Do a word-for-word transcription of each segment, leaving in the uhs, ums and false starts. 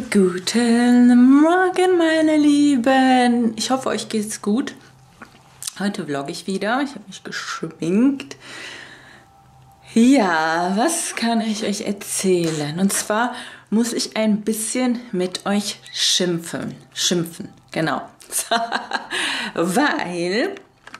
Guten Morgen, meine Lieben. Ich hoffe, euch geht's gut. Heute vlogge ich wieder. Ich habe mich geschminkt. Ja, was kann ich euch erzählen? Und zwar muss ich ein bisschen mit euch schimpfen. Schimpfen, genau. Weil...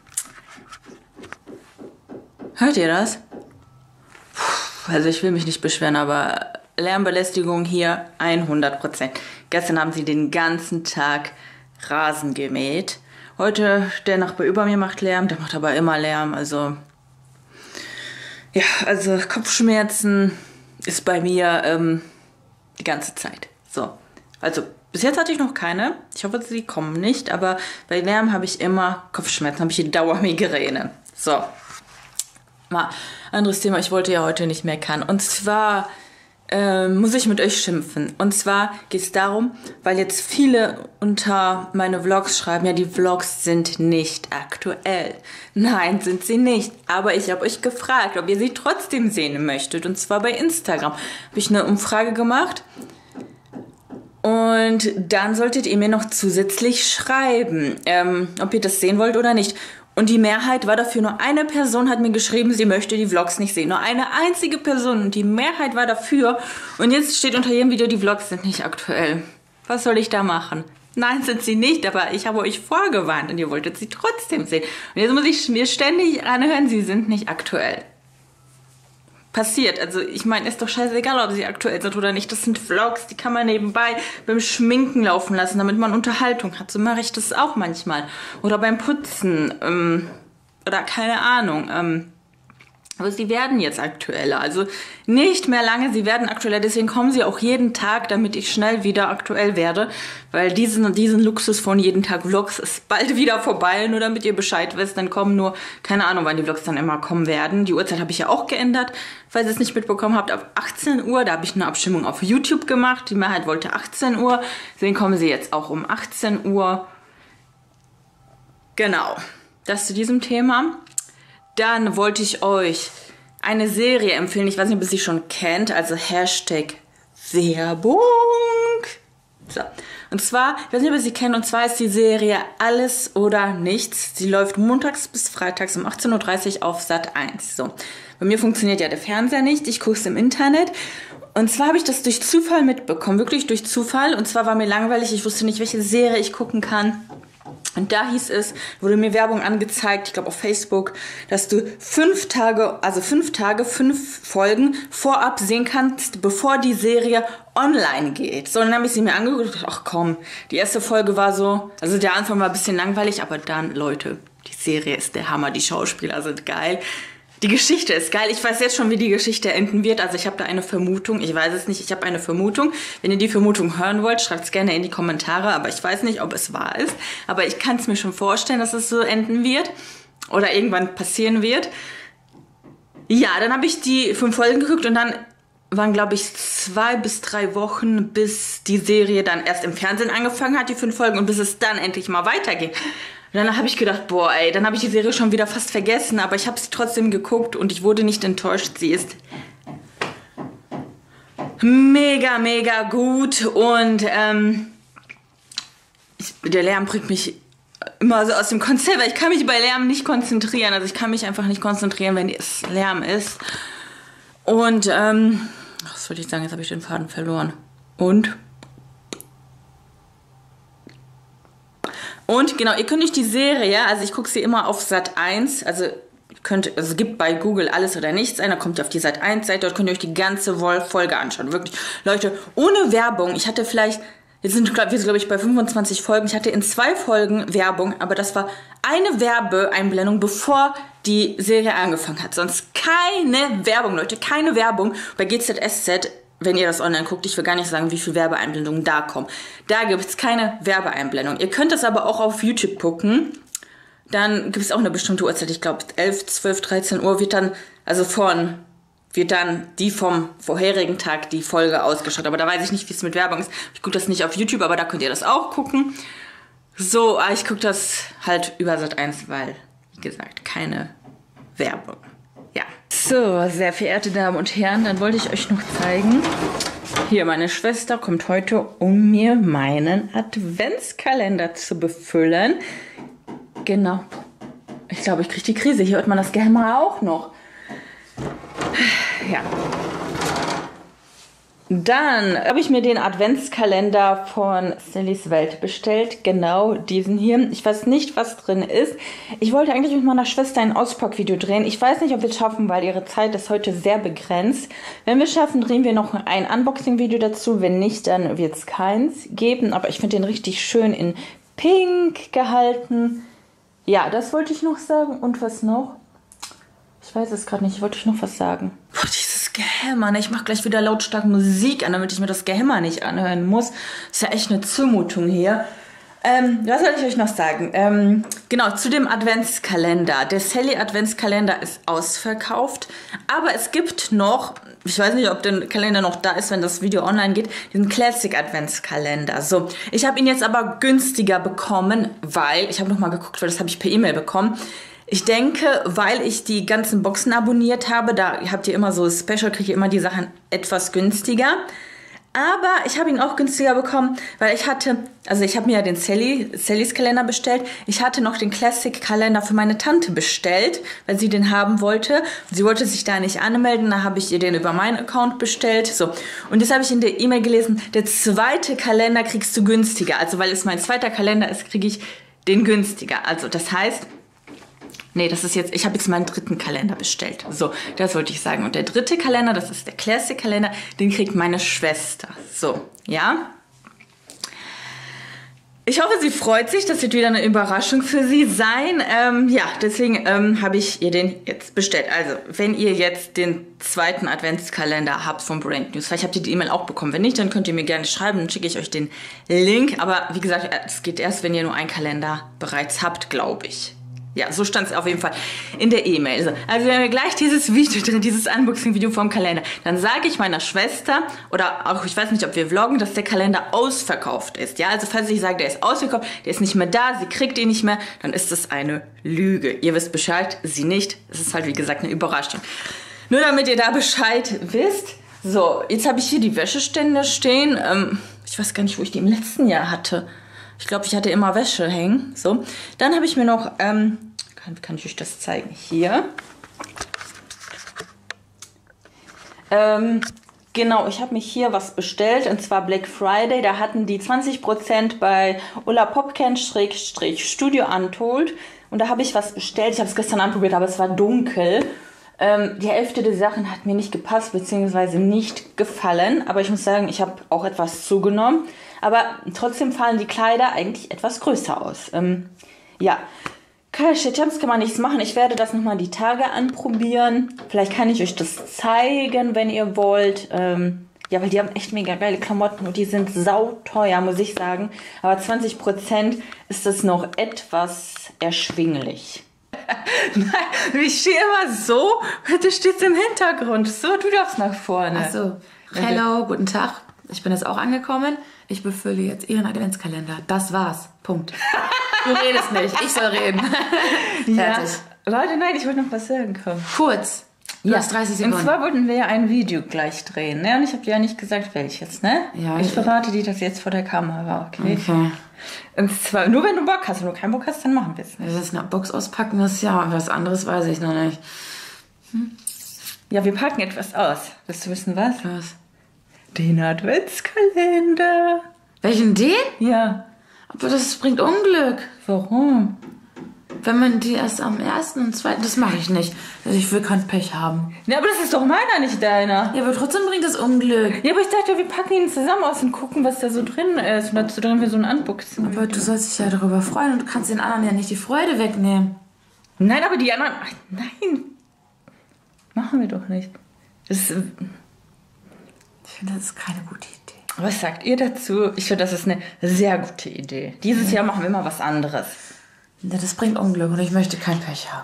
Hört ihr das? Puh, also ich will mich nicht beschweren, aber Lärmbelästigung hier hundert Prozent. Gestern haben sie den ganzen Tag Rasen gemäht. Heute, der Nachbar über mir macht Lärm, der macht aber immer Lärm. Also, ja, also Kopfschmerzen ist bei mir ähm, die ganze Zeit. So, also bis jetzt hatte ich noch keine. Ich hoffe, sie kommen nicht. Aber bei Lärm habe ich immer Kopfschmerzen, habe ich die Dauermigräne. So, mal anderes Thema. Ich wollte ja heute nicht meckern. Und zwar... Ähm, muss ich mit euch schimpfen. Und zwar geht es darum, weil jetzt viele unter meine Vlogs schreiben, ja, die Vlogs sind nicht aktuell. Nein, sind sie nicht. Aber ich habe euch gefragt, ob ihr sie trotzdem sehen möchtet. Und zwar bei Instagram. Habe ich eine Umfrage gemacht. Und dann solltet ihr mir noch zusätzlich schreiben, ähm, ob ihr das sehen wollt oder nicht. Und die Mehrheit war dafür. Nur eine Person hat mir geschrieben, sie möchte die Vlogs nicht sehen. Nur eine einzige Person. Und die Mehrheit war dafür. Und jetzt steht unter jedem Video, die Vlogs sind nicht aktuell. Was soll ich da machen? Nein, sind sie nicht. Aber ich habe euch vorgewarnt und ihr wolltet sie trotzdem sehen. Und jetzt muss ich mir ständig anhören, sie sind nicht aktuell. Passiert. Also ich meine, ist doch scheißegal, ob sie aktuell sind oder nicht. Das sind Vlogs, die kann man nebenbei beim Schminken laufen lassen, damit man Unterhaltung hat. So mache ich das auch manchmal. Oder beim Putzen. Ähm, oder keine Ahnung. Ähm, aber sie werden jetzt aktueller. Also nicht mehr lange, sie werden aktueller. Deswegen kommen sie auch jeden Tag, damit ich schnell wieder aktuell werde. Weil diesen, diesen Luxus von jeden Tag Vlogs ist bald wieder vorbei. Nur damit ihr Bescheid wisst, dann kommen nur, keine Ahnung, wann die Vlogs dann immer kommen werden. Die Uhrzeit habe ich ja auch geändert. Falls ihr es nicht mitbekommen habt, ab achtzehn Uhr, da habe ich eine Abstimmung auf YouTube gemacht. Die Mehrheit wollte achtzehn Uhr. Deswegen kommen sie jetzt auch um achtzehn Uhr. Genau, das zu diesem Thema. Dann wollte ich euch eine Serie empfehlen. Ich weiß nicht, ob ihr sie schon kennt. Also Hashtag Werbung. So. Und zwar, ich weiß nicht, ob ihr sie kennt. Und zwar ist die Serie Alles oder Nichts. Sie läuft montags bis freitags um achtzehn Uhr dreißig auf Sat eins. So. Bei mir funktioniert ja der Fernseher nicht. Ich gucke es im Internet. Und zwar habe ich das durch Zufall mitbekommen. Wirklich durch Zufall. Und zwar war mir langweilig. Ich wusste nicht, welche Serie ich gucken kann. Und da hieß es, wurde mir Werbung angezeigt, ich glaube auf Facebook, dass du fünf Tage, also fünf Tage, fünf Folgen vorab sehen kannst, bevor die Serie online geht. So, dann habe ich sie mir angeguckt und gedacht, ach komm, die erste Folge war so, also der Anfang war ein bisschen langweilig, aber dann, Leute, die Serie ist der Hammer, die Schauspieler sind geil. Die Geschichte ist geil. Ich weiß jetzt schon, wie die Geschichte enden wird. Also ich habe da eine Vermutung. Ich weiß es nicht. Ich habe eine Vermutung. Wenn ihr die Vermutung hören wollt, schreibt es gerne in die Kommentare. Aber ich weiß nicht, ob es wahr ist. Aber ich kann es mir schon vorstellen, dass es so enden wird. Oder irgendwann passieren wird. Ja, dann habe ich die fünf Folgen geguckt. Und dann waren, glaube ich, zwei bis drei Wochen, bis die Serie dann erst im Fernsehen angefangen hat, die fünf Folgen. Und bis es dann endlich mal weiterging. Und dann habe ich gedacht, boah, ey, dann habe ich die Serie schon wieder fast vergessen, aber ich habe sie trotzdem geguckt und ich wurde nicht enttäuscht. Sie ist mega, mega gut und ähm, ich, der Lärm bringt mich immer so aus dem Konzept, weil ich kann mich bei Lärm nicht konzentrieren. Also ich kann mich einfach nicht konzentrieren, wenn es Lärm ist. Und, ähm, was wollte ich sagen, jetzt habe ich den Faden verloren. Und... Und genau, ihr könnt euch die Serie, also ich gucke sie immer auf Sat eins, also ihr könnt, also gibt bei Google Alles oder Nichts ein, dann kommt ihr auf die Sat eins Seite, dort könnt ihr euch die ganze Folge anschauen. Wirklich, Leute, ohne Werbung. Ich hatte vielleicht, jetzt sind wir glaube ich bei fünfundzwanzig Folgen, ich hatte in zwei Folgen Werbung, aber das war eine Werbeeinblendung, bevor die Serie angefangen hat. Sonst keine Werbung, Leute, keine Werbung. Bei G Z S Z, wenn ihr das online guckt, ich will gar nicht sagen, wie viele Werbeeinblendungen da kommen. Da gibt es keine Werbeeinblendung. Ihr könnt das aber auch auf YouTube gucken. Dann gibt es auch eine bestimmte Uhrzeit. Ich glaube, elf, zwölf, dreizehn Uhr wird dann, also von, wird dann die vom vorherigen Tag die Folge ausgestrahlt. Aber da weiß ich nicht, wie es mit Werbung ist. Ich gucke das nicht auf YouTube, aber da könnt ihr das auch gucken. So, ich gucke das halt über Sat eins, weil, wie gesagt, keine Werbung. Ja. So, sehr verehrte Damen und Herren, dann wollte ich euch noch zeigen. Hier, meine Schwester kommt heute, um mir meinen Adventskalender zu befüllen. Genau. Ich glaube, ich kriege die Krise. Hier hört man das Gehämmer auch noch. Ja. Dann habe ich mir den Adventskalender von Sallys Welt bestellt. Genau diesen hier. Ich weiß nicht, was drin ist. Ich wollte eigentlich mit meiner Schwester ein Auspackvideo drehen. Ich weiß nicht, ob wir es schaffen, weil ihre Zeit ist heute sehr begrenzt. Wenn wir es schaffen, drehen wir noch ein Unboxing-Video dazu. Wenn nicht, dann wird es keins geben. Aber ich finde den richtig schön in Pink gehalten. Ja, das wollte ich noch sagen. Und was noch? Ich weiß es gerade nicht. Ich wollte noch was sagen. Boah, dieses Gehämmer, ne? Ich mache gleich wieder lautstark Musik an, damit ich mir das Gehämmer nicht anhören muss. Ist ja echt eine Zumutung hier. Ähm, was soll ich euch noch sagen? Ähm, genau, zu dem Adventskalender. Der Sally Adventskalender ist ausverkauft. Aber es gibt noch, ich weiß nicht, ob der Kalender noch da ist, wenn das Video online geht, diesen Classic Adventskalender. So, ich habe ihn jetzt aber günstiger bekommen, weil, ich habe nochmal geguckt, weil das habe ich per E-Mail bekommen. Ich denke, weil ich die ganzen Boxen abonniert habe, da habt ihr immer so Special, kriege ich immer die Sachen etwas günstiger. Aber ich habe ihn auch günstiger bekommen, weil ich hatte, also ich habe mir ja den Sally, Sallys Kalender bestellt. Ich hatte noch den Classic Kalender für meine Tante bestellt, weil sie den haben wollte. Sie wollte sich da nicht anmelden, da habe ich ihr den über meinen Account bestellt. So. Und jetzt habe ich in der E-Mail gelesen, der zweite Kalender kriegst du günstiger. Also weil es mein zweiter Kalender ist, kriege ich den günstiger. Also das heißt... Nee, das ist jetzt, ich habe jetzt meinen dritten Kalender bestellt. So, das wollte ich sagen. Und der dritte Kalender, das ist der Classic-Kalender, den kriegt meine Schwester. So, ja. Ich hoffe, sie freut sich. Das wird wieder eine Überraschung für sie sein. Ähm, ja, deswegen ähm, habe ich ihr den jetzt bestellt. Also, wenn ihr jetzt den zweiten Adventskalender habt von Brand News, vielleicht habt ihr die E-Mail auch bekommen. Wenn nicht, dann könnt ihr mir gerne schreiben, dann schicke ich euch den Link. Aber wie gesagt, es geht erst, wenn ihr nur einen Kalender bereits habt, glaube ich. Ja, so stand es auf jeden Fall in der E-Mail. Also, also wenn wir gleich dieses Video drin, dieses Unboxing-Video vom Kalender, dann sage ich meiner Schwester, oder auch, ich weiß nicht, ob wir vloggen, dass der Kalender ausverkauft ist. Ja, also falls ich sage, der ist ausverkauft, der ist nicht mehr da, sie kriegt ihn nicht mehr, dann ist das eine Lüge. Ihr wisst Bescheid, sie nicht. Es ist halt, wie gesagt, eine Überraschung. Nur damit ihr da Bescheid wisst. So, jetzt habe ich hier die Wäscheständer stehen. Ähm, ich weiß gar nicht, wo ich die im letzten Jahr hatte. Ich glaube, ich hatte immer Wäsche hängen. So. Dann habe ich mir noch, ähm, kann, kann ich euch das zeigen? Hier. Ähm, genau, ich habe mich hier was bestellt, und zwar Black Friday. Da hatten die zwanzig Prozent bei Ulla Popken-Studio Untold. Und da habe ich was bestellt. Ich habe es gestern anprobiert, aber es war dunkel. Ähm, die Hälfte der Sachen hat mir nicht gepasst, beziehungsweise nicht gefallen. Aber ich muss sagen, ich habe auch etwas zugenommen. Aber trotzdem fallen die Kleider eigentlich etwas größer aus. Ähm, ja, Shit-Jumps kann man nichts machen. Ich werde das nochmal die Tage anprobieren. Vielleicht kann ich euch das zeigen, wenn ihr wollt. Ähm, ja, weil die haben echt mega geile Klamotten und die sind sauteuer, muss ich sagen. Aber zwanzig Prozent ist das noch etwas erschwinglich. Nein, ich stehe immer so, du stehst im Hintergrund. So, du darfst nach vorne. Achso, hello, guten Tag. Ich bin jetzt auch angekommen. Ich befülle jetzt Ihren Adventskalender. Das war's. Punkt. Du redest nicht. Ich soll reden. Ja. Leute, nein, ich wollte noch was sagen. Komm. Kurz. Du Ja, hast dreißig Sekunden. und zwar wollten wir ja ein Video gleich drehen, ne? Und ich habe dir ja nicht gesagt, welches, ne? Ja, ich ich- verrate dir das jetzt vor der Kamera, okay? Okay. Und zwar, nur wenn du Bock hast. Wenn du keinen Bock hast, dann machen wir es nicht. Das ist eine Box auspacken, das ist ja was anderes, weiß ich noch nicht. Ja, wir packen etwas aus. Willst du wissen, was? Was? Den Adventskalender. Welchen den? Ja. Aber das bringt Unglück. Warum? Wenn man die erst am ersten und zweiten, das mache ich nicht. Also ich will kein Pech haben. Ja, aber das ist doch meiner, nicht deiner. Ja, aber trotzdem bringt das Unglück. Ja, aber ich dachte, wir packen ihn zusammen aus und gucken, was da so drin ist. Und dazu drehen wir so ein Unboxing. Aber du sollst dich ja darüber freuen und du kannst den anderen ja nicht die Freude wegnehmen. Nein, aber die anderen... Ach, nein. Machen wir doch nicht. Das, äh, Ich finde, das ist keine gute Idee. was sagt ihr dazu? Ich finde, das ist eine sehr gute Idee. Dieses Jahr machen wir mal was anderes. Ja, das bringt Unglück und ich möchte kein Pech haben.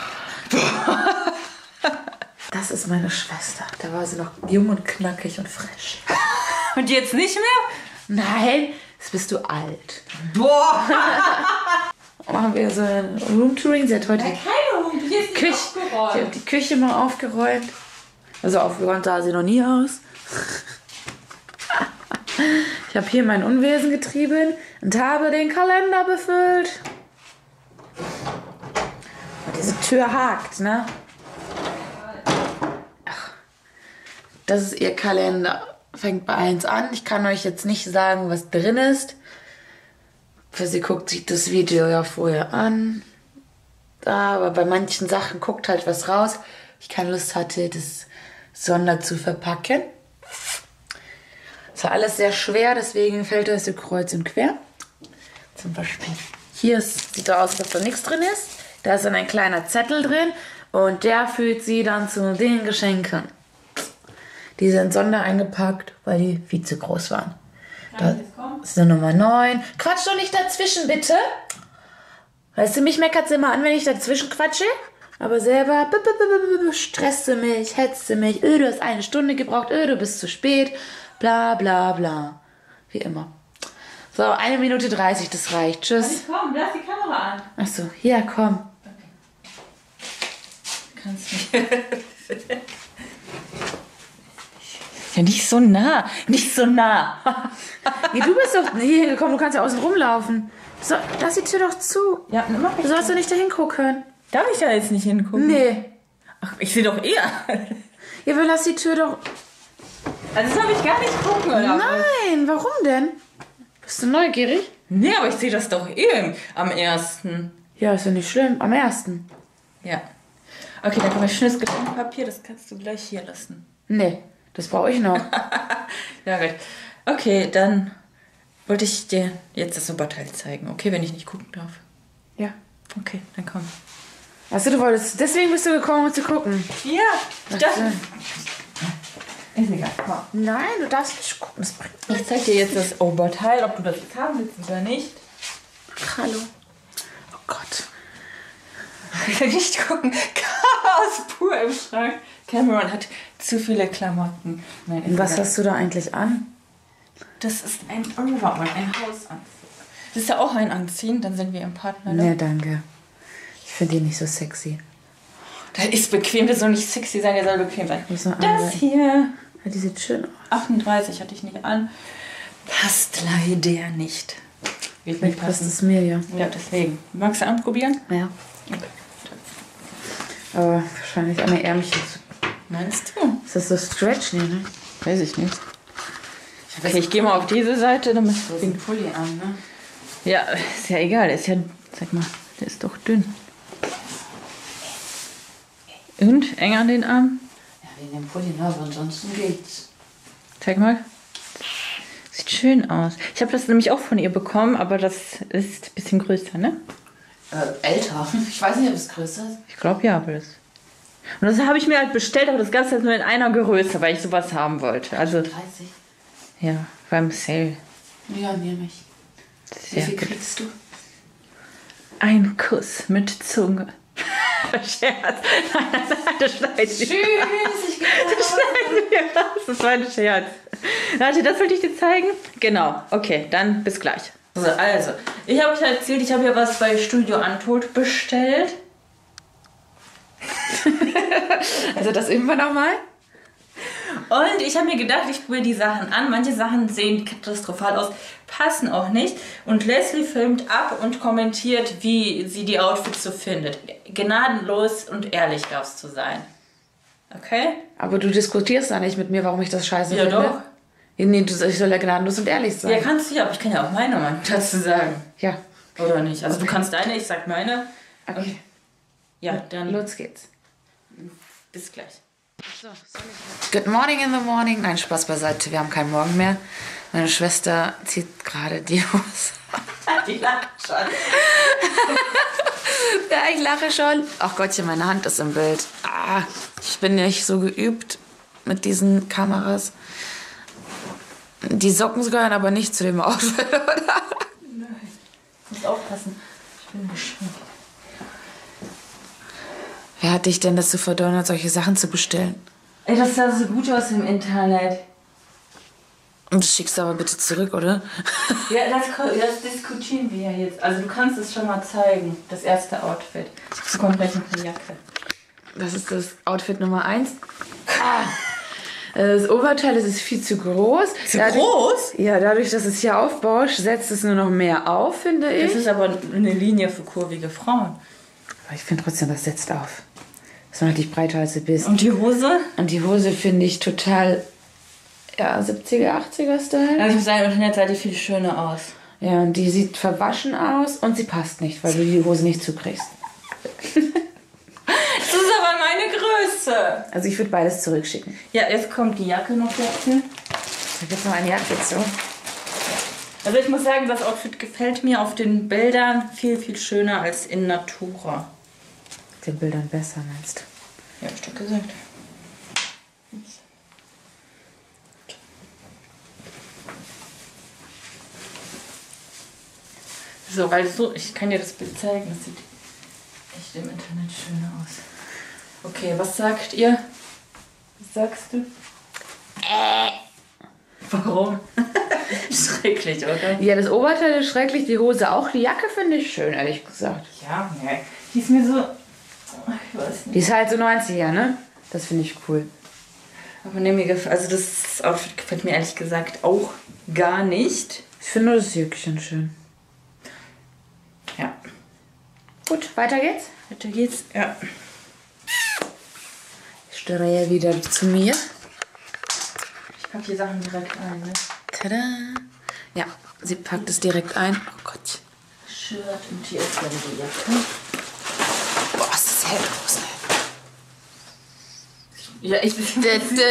Das ist meine Schwester. Da war sie noch jung und knackig und frisch. Und jetzt nicht mehr? Nein, jetzt bist du alt. Boah! Machen wir so ein Roomtouring. Sie hat heute die Keine Hund, hier ist Küche, sie hat die Küche mal aufgeräumt. Also aufgeräumt sah sie noch nie aus. Ich habe hier mein Unwesen getrieben und habe den Kalender befüllt. Und diese Tür hakt, ne? Ach, das ist ihr Kalender. Fängt bei eins an. Ich kann euch jetzt nicht sagen, was drin ist. Für sie guckt sich das Video ja vorher an. Da, aber bei manchen Sachen guckt halt was raus. Ich keine Lust hatte, das Sonder zu verpacken. Es war alles sehr schwer, deswegen fällt das so kreuz und quer. Zum Beispiel hier ist, sieht so aus, dass da nichts drin ist. Da ist dann ein kleiner Zettel drin und der führt sie dann zu den Geschenken. Die sind Sonder eingepackt, weil die viel zu groß waren. Da ist eine Nummer neun. Quatsch doch nicht dazwischen, bitte. Weißt du, mich meckert sie immer an, wenn ich dazwischen quatsche. Aber selber stresst sie mich, hetzt sie mich. Öh, du hast eine Stunde gebraucht. Öh, du bist zu spät. Bla, bla, bla. Wie immer. So, eine Minute dreißig, das reicht. Tschüss. Komm, lass die Kamera an. Achso, ja, komm. Okay. Kannst nicht. Ja, nicht so nah. Nicht so nah. Nee, du bist doch hier hingekommen, du kannst ja außen rumlaufen. So, lass die Tür doch zu. Ja, mach ich. Du sollst doch nicht da hingucken. Darf ich da jetzt nicht hingucken? Nee. Ach, ich sehe doch eher. Ja, aber lass die Tür doch... Also soll ich gar nicht gucken, oder? Nein, warum denn? Bist du neugierig? Nee, aber ich sehe das doch eh am ersten. Ja, ist ja nicht schlimm. Am ersten. Ja. Okay, dann kommt ein schönes Geschenkpapier, das kannst du gleich hier lassen. Nee, das brauche ich noch. Ja, gut. Okay, dann wollte ich dir jetzt das Oberteil zeigen, okay, wenn ich nicht gucken darf. Ja. Okay, dann komm. Achso, du wolltest... Deswegen bist du gekommen, um zu gucken. Ja, ich dachte... Ist egal, komm. Nein, du darfst nicht gucken. Das bringt Ich zeig dir jetzt das Oberteil, ob du das jetzt haben willst oder nicht. Ach, hallo. Oh Gott. Nicht gucken. Chaos pur im Schrank. Cameron hat zu viele Klamotten. Nein, Und was hast du da eigentlich an? Das ist ein Overall, ein Hausanzug. Das ist ja auch ein Anziehen, dann sind wir im Partner. Nee, danke. Ich finde die nicht so sexy. Das ist bequem, das soll nicht sexy sein, der soll bequem sein. Muss noch Das andere- hier, Ja, die sieht schön aus. achtunddreißig hatte ich nicht an. Passt leider nicht. Wird nicht Vielleicht passt passen. es mir, ja. Ja, deswegen. Magst du anprobieren? Ja. Okay. Aber wahrscheinlich an den Ärmchen. Meinst du? Ist das so stretch? Nee, ne? Weiß ich nicht. Okay, ich gehe mal auf diese Seite, damit Du hast einen Pulli an, ne? ja, ist ja egal, der ist ja, sag mal, der ist doch dünn. Und? Eng an den Arm? Ja, wegen dem Pulli, ne? Aber ansonsten geht's. Zeig mal. Sieht schön aus. Ich habe das nämlich auch von ihr bekommen, aber das ist ein bisschen größer, ne? Äh, älter. Ich weiß nicht, ob es größer ist. Ich glaube ja, aber das. Und das habe ich mir halt bestellt, aber das gab es jetzt nur in einer Größe, weil ich sowas haben wollte. Also, dreißig. ja, beim Sale. Ja, nehme ich. Wie Sehr viel gut. kriegst du? Ein Kuss mit Zunge. Scherz. Nein, nein, nein, das schneiden wir. Tschüss, ich Das schneiden wir raus. Das war ein Scherz. Warte, das wollte ich dir zeigen? Genau. Okay, dann bis gleich. So, also, ich habe euch erzählt, ich habe ja was bei Studio Untold bestellt. Also das üben wir nochmal? Und ich habe mir gedacht, ich probiere die Sachen an. Manche Sachen sehen katastrophal aus, passen auch nicht. Und Leslie filmt ab und kommentiert, wie sie die Outfits so findet. Gnadenlos und ehrlich darfst du sein. Okay? Aber du diskutierst da nicht mit mir, warum ich das scheiße Ja, finde. doch. Ja, nee, du, ich soll ja gnadenlos und ehrlich sein. Ja, kannst du ja, aber ich kann ja auch meine Meinung dazu sagen. Ja. Oder nicht? Also du kannst deine, ich sag meine. Okay. Ja, dann Los geht's. bis gleich. Good morning in the morning. Nein, Spaß beiseite. Wir haben keinen Morgen mehr. Meine Schwester zieht gerade die Hose. Die lacht schon. Ja, ich lache schon. Ach Gottchen, meine Hand ist im Bild. Ah, ich bin nicht so geübt mit diesen Kameras. Die Socken gehören aber nicht zu dem Outfit, oder? Nein. Ich muss aufpassen. Ich bin geschminkt. Wer hat dich denn dazu verdonnert, solche Sachen zu bestellen? Ey, das sah so gut aus im Internet. Und das schickst du aber bitte zurück, oder? Ja, das, das diskutieren wir ja jetzt. Also du kannst es schon mal zeigen, das erste Outfit. Du bekommst gleich noch eine Jacke. Das ist das Outfit Nummer eins. Ah. Das Oberteil das ist viel zu groß. Zu dadurch, groß? Ja, dadurch, dass es hier aufbaut, setzt es nur noch mehr auf, finde ich. Das ist aber eine Linie für kurvige Frauen. Aber ich finde trotzdem, das setzt auf. Das ist noch nicht breiter, als du bist. Und die Hose? Und die Hose finde ich total, ja, siebziger, achtziger Style. Also ich muss sagen, im Internet sah die viel schöner aus. Ja, und die sieht verwaschen aus und sie passt nicht, weil du die Hose nicht zukriegst. Das ist aber meine Größe. Also ich würde beides zurückschicken. Ja, jetzt kommt die Jacke noch dazu. Da gibt noch eine Jacke zu. Also ich muss sagen, das Outfit gefällt mir auf den Bildern viel, viel schöner als in Natura. Den Bildern besser, meinst du? Ja, hab ich doch gesagt. So, weil so, ich kann dir das Bild zeigen, das sieht echt im Internet schön aus. Okay, was sagt ihr? Was sagst du? Äh. Warum? Schrecklich, oder? Ja, das Oberteil ist schrecklich, die Hose auch. Die Jacke finde ich schön, ehrlich gesagt. Ja, nee. Die ist mir so... Ich weiß nicht. Die ist halt so neunziger, ne? Das finde ich cool. Aber nee, mir gefällt... Also das Outfit gefällt mir ehrlich gesagt auch gar nicht. Ich finde nur das Jäckchen schön. Ja. Gut, weiter geht's. Weiter geht's. Ja. Ich drehe wieder zu mir. Ich packe die Sachen direkt ein, ne? Tada! Ja, sie packt es direkt ein. Oh Gott. Shirt und hier ist dann die Jacke. Boah, ist das hell draußen. Ja, ich bin...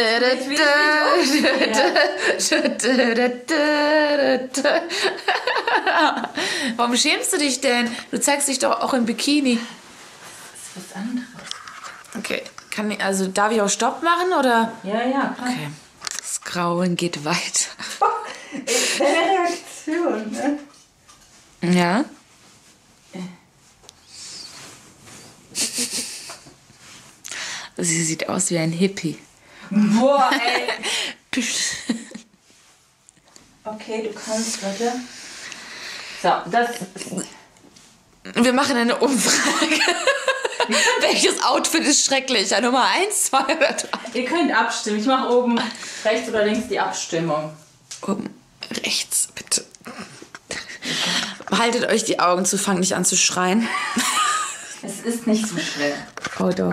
Warum schämst du dich denn? Du zeigst dich doch auch im Bikini. Das ist was anderes. Okay, kann ich, also darf ich auch Stopp machen oder? Ja, ja, klar. Okay. Das Grauen geht weiter. Deine Reaktion, ne? Ja. Sie sieht aus wie ein Hippie. Boah, ey. Okay, du kannst, warte. So, das... Wir machen eine Umfrage. Welches Outfit ist schrecklicher? Nummer eins, zwei oder drei? Ihr könnt abstimmen. Ich mache oben rechts oder links die Abstimmung. Oben rechts, bitte. Haltet euch die Augen zu, fangt nicht an zu schreien. Es ist nicht so schwer. Oh doch.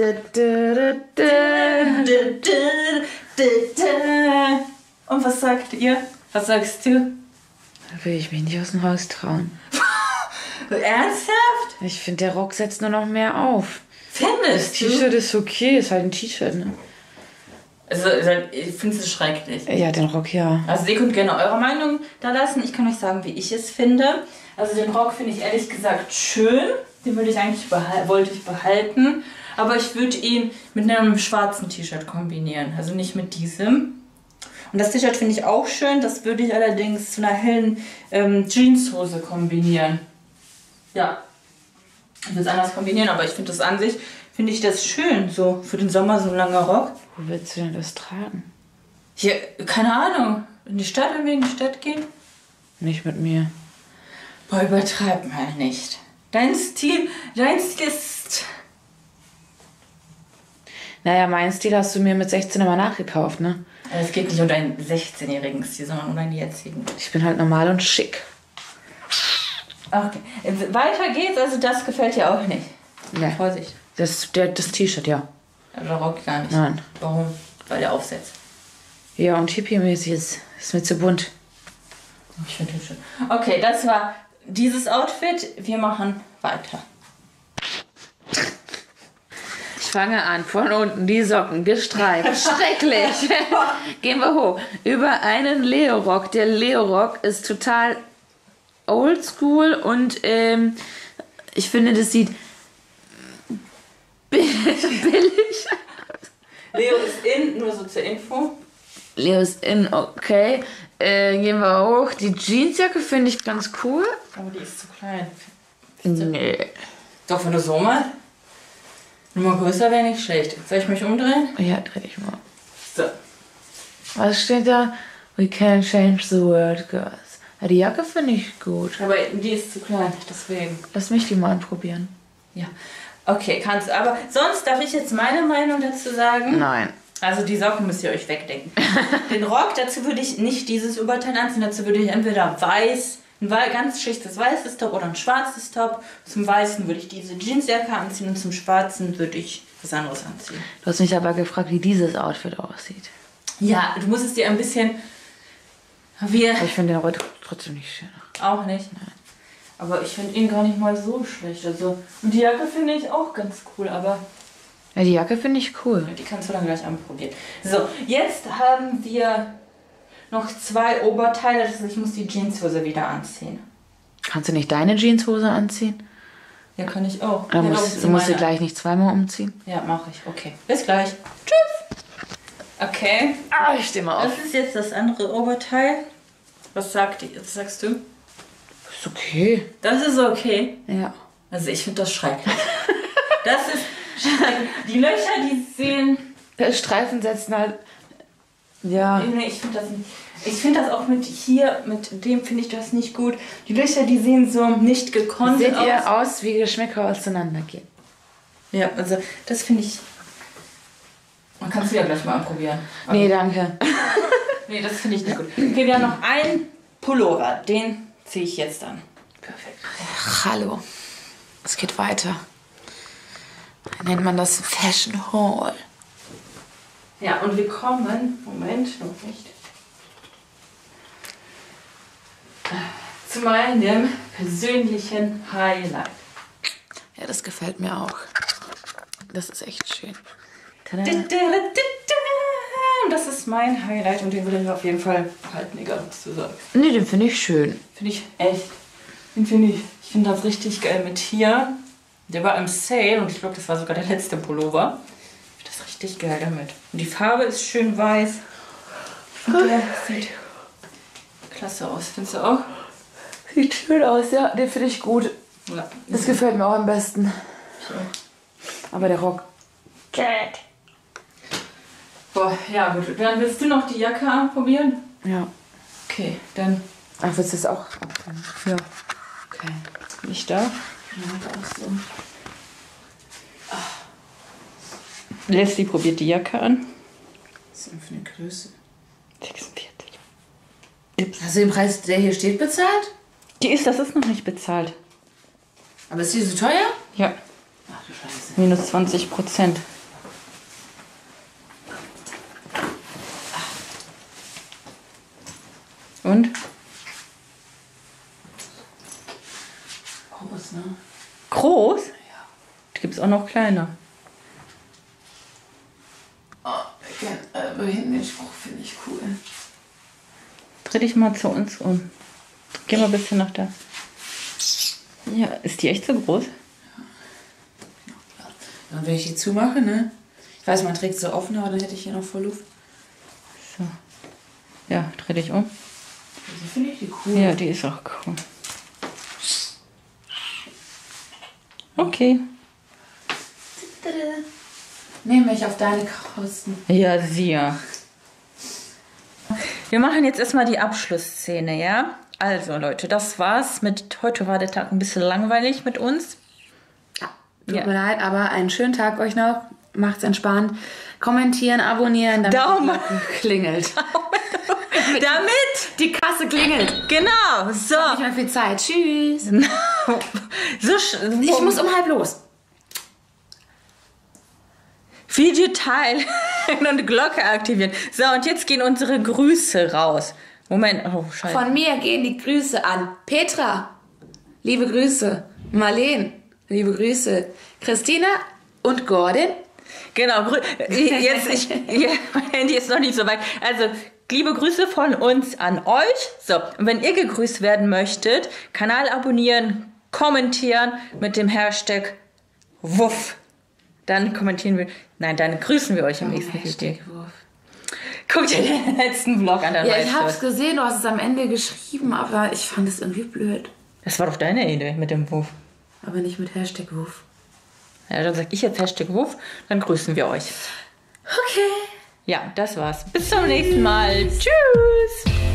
Und was sagt ihr? Was sagst du? Da will ich mich nicht aus dem Haus trauen. Ernsthaft? Ich finde, der Rock setzt nur noch mehr auf. Findest Das du? T-Shirt ist okay, ist halt ein T-Shirt, ne? Also, ich finde es schrecklich. Ja, den Rock, ja. Also, ihr könnt gerne eure Meinung da lassen. Ich kann euch sagen, wie ich es finde. Also, den Rock finde ich ehrlich gesagt schön. Den würde ich eigentlich behal- wollte ich behalten. Aber ich würde ihn mit einem schwarzen T-Shirt kombinieren. Also nicht mit diesem. Und das T-Shirt finde ich auch schön. Das würde ich allerdings zu einer hellen ähm, Jeanshose kombinieren. Ja. Ich würde es anders kombinieren, aber ich finde das an sich, finde ich das schön. So für den Sommer so ein langer Rock. Wo willst du denn das tragen? Hier, keine Ahnung. In die Stadt, wenn wir in die Stadt gehen? Nicht mit mir. Boah, übertreib mal nicht. Dein Stil, dein Stil ist... Naja, meinen Stil hast du mir mit sechzehn immer nachgekauft, ne? Es geht nicht um deinen sechzehnjährigen Stil, sondern um deinen jetzigen. Ich bin halt normal und schick. Okay. Weiter geht's, also das gefällt dir auch nicht. Ne. Vorsicht. Das, der, das T-Shirt, ja. Der Rock gar nicht. Nein. Warum? Weil der aufsetzt. Ja, und hippie-mäßig ist, ist mir zu bunt. Ich finde das schön. Okay, das war dieses Outfit. Wir machen weiter. Ich fange an, von unten, die Socken, gestreift, schrecklich. Gehen wir hoch. Über einen Leo-Rock. Der Leo-Rock ist total oldschool und ähm, ich finde, das sieht billig. Leo ist in, nur so zur Info. Leo ist in, okay. Äh, gehen wir hoch. Die Jeansjacke finde ich ganz cool. Aber die ist zu klein. Nee. Doch, wenn du so mal. Nummer größer wäre nicht schlecht. Soll ich mich umdrehen? Ja, dreh dich mal. So. Was steht da? We can change the world, girls. Ja, die Jacke finde ich gut. Aber die ist zu klein, deswegen. Lass mich die mal anprobieren. Ja. Okay, kannst du. Aber sonst darf ich jetzt meine Meinung dazu sagen. Nein. Also die Socken müsst ihr euch wegdenken. Den Rock, dazu würde ich nicht dieses Oberteil anziehen. Dazu würde ich entweder weiß, ein ganz schlichtes weißes Top oder ein schwarzes Top. Zum weißen würde ich diese Jeansjacke anziehen und zum schwarzen würde ich was anderes anziehen. Du hast mich aber gefragt, wie dieses Outfit aussieht. Ja, du musst es dir ein bisschen... Wie ich finde den heute trotzdem nicht schön. Auch nicht? Nein. Aber ich finde ihn gar nicht mal so schlecht. Also, und die Jacke finde ich auch ganz cool, aber... Ja, die Jacke finde ich cool. Die kannst du dann gleich anprobieren. So, jetzt haben wir noch zwei Oberteile. Das heißt, ich muss die Jeanshose wieder anziehen. Kannst du nicht deine Jeanshose anziehen? Ja, kann ich auch. Dann ja, musst, du musst sie gleich nicht zweimal umziehen. Ja, mache ich. Okay. Bis gleich. Tschüss. Okay. Ah, ich stehe mal auf. Das ist jetzt das andere Oberteil. Was, sagt die, was sagst du? Ist okay. Das ist okay. Ja. Also ich finde das schrecklich. Das ist schrecklich. Die Löcher, die sehen... Der Streifen setzen halt... Ja. Nee, ich finde das nicht. Ich finde das auch mit hier, mit dem finde ich das nicht gut. Die Löcher, die sehen so nicht gekonnt Seht aus. Seht ihr aus, wie Geschmäcker auseinandergehen. Ja, also das finde ich... Man kann es ja gleich mal anprobieren. Aber nee, danke. Nee, das finde ich nicht gut. Okay, wir haben noch einen Pullover. Den ziehe ich jetzt an. Perfekt. Ach, hallo. Es geht weiter. Nennt man das Fashion Haul. Ja, und wir kommen... Moment, noch nicht. Zu meinem persönlichen Highlight. Ja, das gefällt mir auch. Das ist echt schön. Tada. Das ist mein Highlight und den will ich auf jeden Fall halten, egal was du sagst. Nee, den finde ich schön. Finde ich echt. Den finde ich. Ich finde das richtig geil mit hier. Der war im Sale und ich glaube, das war sogar der letzte Pullover. Ich finde das richtig geil damit. Und die Farbe ist schön weiß. Und der sieht klasse aus. Findest du auch? Sieht schön aus, ja. Den finde ich gut. Ja. Das gefällt mir auch am besten. So. Aber der Rock. Cat. Boah, ja gut. Dann willst du noch die Jacke anprobieren? Ja. Okay, dann... Ach, willst du das auch? Ja. Okay. Nicht da? Ja, auch so. Leslie probiert die Jacke an. Was ist denn für eine Größe? sechsundvierzig. Hast du den Preis, der hier steht, bezahlt? Die ist, das ist noch nicht bezahlt. Aber ist die so teuer? Ja. Ach du Scheiße. Minus zwanzig Prozent. Und? Groß, ne? Groß? Ja. Die gibt es auch noch kleiner. Oh, aber hinten den Spruch finde ich cool. Dreh dich mal zu uns um. Geh mal ein bisschen nach da. Ja, ist die echt so groß? Ja. Und wenn ich die zumache, ne? Ich weiß, man trägt sie offen, aber dann hätte ich hier noch voll Luft. So. Ja, dreh dich um. Also finde ich die cool. Ja, die ist auch cool. Okay. Nehme ich auf deine Kosten. Ja, sehr. Wir machen jetzt erstmal die Abschlussszene, ja? Also Leute, das war's. Mit heute war der Tag ein bisschen langweilig mit uns. Ja, tut Ja. mir leid, aber einen schönen Tag euch noch. Macht's entspannt. Kommentieren, abonnieren, damit Daumen. die Glocke klingelt. Damit! Die Kasse klingelt. Genau, so. Nicht mehr viel Zeit. Tschüss. so sch- Ich muss um halb los. Video teilen und Glocke aktivieren. So, und jetzt gehen unsere Grüße raus. Moment, oh scheiße. Von mir gehen die Grüße an Petra. Liebe Grüße. Marleen. Liebe Grüße. Christina und Gordon. Genau, grü- jetzt, ich, ja, mein Handy ist noch nicht so weit. Also, liebe Grüße von uns an euch. So, und wenn ihr gegrüßt werden möchtet, Kanal abonnieren, kommentieren mit dem Hashtag Wuff. Dann kommentieren wir, nein, dann grüßen wir euch im nächsten Video. Guckt ihr den letzten Vlog an, dann Ja, weißt ich du hab's es. gesehen, du hast es am Ende geschrieben, aber ich fand es irgendwie blöd. Das war doch deine Idee mit dem Wuff. Aber nicht mit Hashtag Wuff. Ja, dann sag ich jetzt Hashtag Wuff, dann grüßen wir euch. Okay. Ja, das war's. Bis zum nächsten Mal. Tschüss.